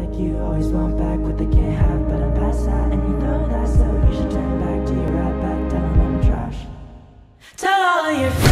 like you always want back what they can't have, but I'm past that, and you know that, so you should turn back to your right back down on trash. Tell all of your